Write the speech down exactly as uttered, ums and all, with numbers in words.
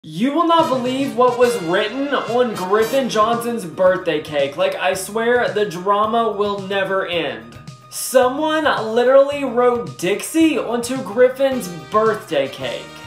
You will not believe what was written on Griffin Johnson's birthday cake. Like, I swear the drama will never end. Someone literally wrote Dixie onto Griffin's birthday cake.